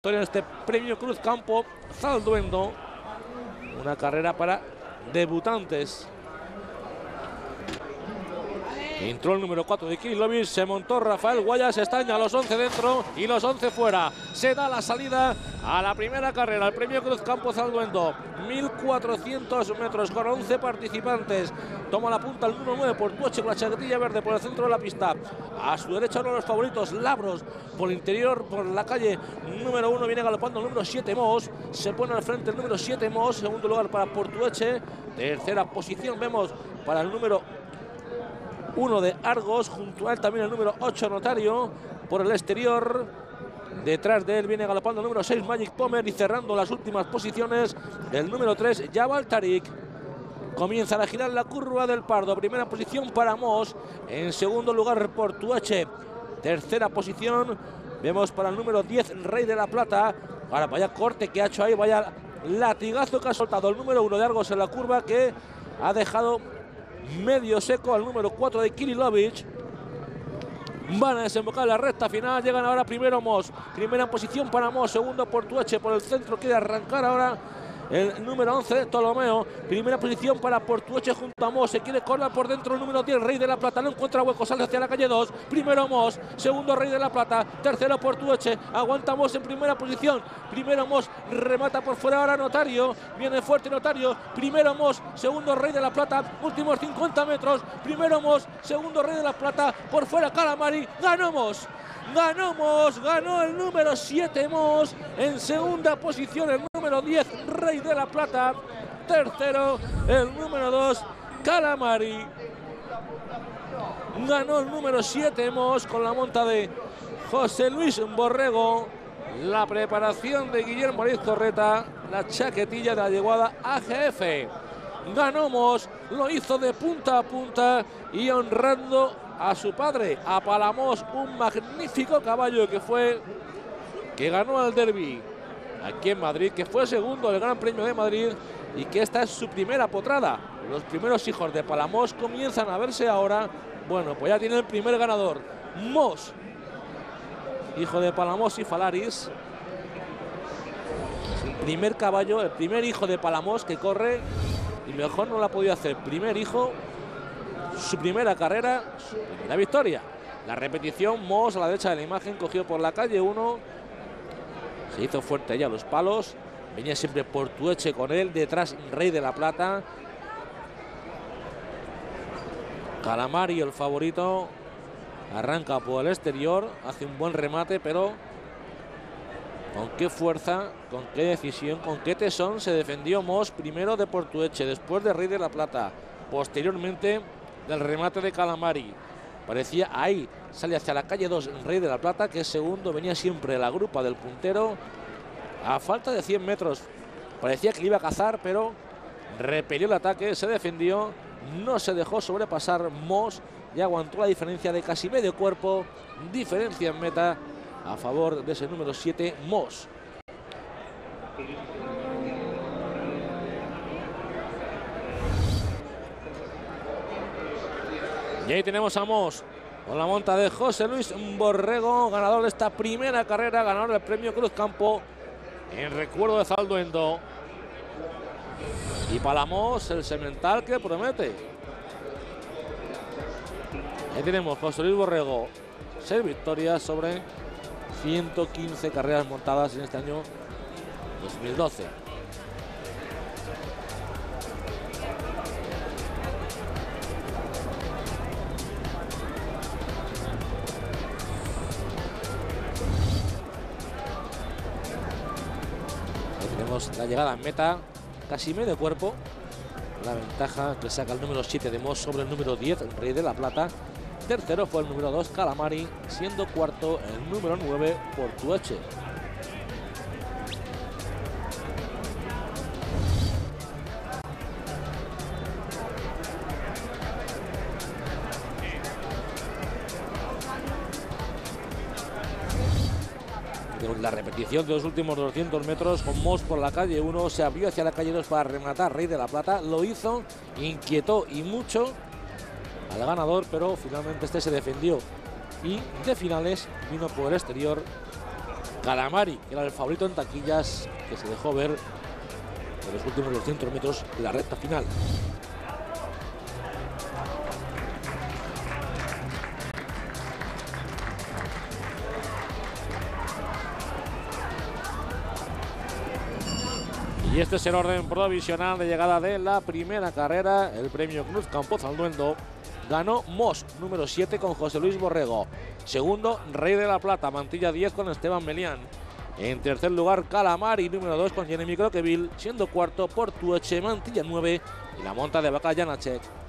En este premio Cruzcampo Zalduendo, una carrera para debutantes. Entró el número 4 de Kirilovic, se montó Rafael Guayas, están ya los 11 dentro y los 11 fuera. Se da la salida a la primera carrera, el premio Cruzcampo Zalduendo. 1400 metros con 11 participantes. Toma la punta el número 9 Portuoche con la chaquetilla verde por el centro de la pista. A su derecha uno de los favoritos, Labros, por el interior, por la calle número 1 viene galopando el número 7 Mos. Se pone al frente el número 7 Mos, segundo lugar para Portuoche. Tercera posición vemos para el número 1 de Argos, junto a él también el número 8 Notario por el exterior. Detrás de él viene galopando el número 6 Magic Pomer y cerrando las últimas posiciones el número 3 Jabal Tarik. Comienza a girar la curva del Pardo. Primera posición para Mos, en segundo lugar Portuoche. Tercera posición vemos para el número 10 Rey de la Plata. Ahora vaya corte que ha hecho ahí, vaya latigazo que ha soltado el número 1 de Argos en la curva, que ha dejado medio seco al número 4 de Kirilovic. Van a desembocar la recta final. Llegan ahora primero Mos. Primera posición para Mos. Segundo Portuoche por el centro. Quiere arrancar ahora el número 11 Ptolomeo. Primera posición para Portuoche junto a Mos. Se quiere colar por dentro el número 10 Rey de la Plata. No encuentra hueco. Sale hacia la calle 2. Primero Mos. Segundo Rey de la Plata. Tercero Portuoche. Aguanta Mos en primera posición. Primero Mos. Remata por fuera ahora Notario. Viene fuerte Notario. Primero Mos. Segundo Rey de la Plata. Últimos 50 metros. Primero Mos. Segundo Rey de la Plata. Por fuera Calamari. Ganó Mos. Ganó Mos, ganó el número 7 Mos, en segunda posición el número 10 Rey de la Plata, tercero el número 2 Calamari. Ganó el número 7 Mos con la monta de José Luis Borrego, la preparación de Guillermo Ariz Correta, la chaquetilla de la yeguada AGF. Ganó Mos, lo hizo de punta a punta y honrando a su padre, a Palamos, un magnífico caballo que ganó el derbi aquí en Madrid, que fue segundo del Gran Premio de Madrid y que esta es su primera potrada. Los primeros hijos de Palamos comienzan a verse ahora. Bueno, pues ya tiene el primer ganador, Mos, hijo de Palamos y Falaris. Es el primer caballo, el primer hijo de Palamos que corre y mejor no lo ha podido hacer. Primer hijo, su primera carrera, su primera victoria. La repetición, Mos a la derecha de la imagen, cogido por la calle 1. Se hizo fuerte allá a los palos. Venía siempre Portuoche con él. Detrás Rey de la Plata. Calamari, el favorito. Arranca por el exterior. Hace un buen remate, pero con qué fuerza, con qué decisión, con qué tesón se defendió Mos. Primero de Portuoche, después de Rey de la Plata. Posteriormente del remate de Calamari. Parecía ahí, sale hacia la calle 2 Rey de la Plata, que es segundo, venía siempre la grupa del puntero. A falta de 100 metros parecía que le iba a cazar, pero repelió el ataque, se defendió, no se dejó sobrepasar Mos y aguantó la diferencia de casi medio cuerpo. Diferencia en meta a favor de ese número 7 Mos. Y ahí tenemos a Mos con la monta de José Luis Borrego, ganador de esta primera carrera, ganador del premio Cruzcampo en recuerdo de Zalduendo. Y Palamos, el semental que promete. Ahí tenemos José Luis Borrego, 6 victorias sobre 115 carreras montadas en este año 2012. La llegada en meta, casi medio cuerpo. La ventaja que saca el número 7 de Mos sobre el número 10, el Rey de la Plata. Tercero fue el número 2, Calamari, siendo cuarto el número 9, Portuoche. La repetición de los últimos 200 metros con Mos por la calle 1, se abrió hacia la calle 2 para rematar Rey de la Plata, lo hizo, inquietó y mucho al ganador, pero finalmente este se defendió y de finales vino por el exterior Calamari, que era el favorito en taquillas, que se dejó ver en los últimos 200 metros de la recta final. Y este es el orden provisional de llegada de la primera carrera. El premio Cruz Campo Zalduendo ganó Moss, número 7, con José Luis Borrego. Segundo, Rey de la Plata, mantilla 10 con Esteban Melián. En tercer lugar, Calamari, número 2 con Jeremy Croqueville, siendo cuarto Portueche, mantilla 9, y la monta de Vaca Janacek.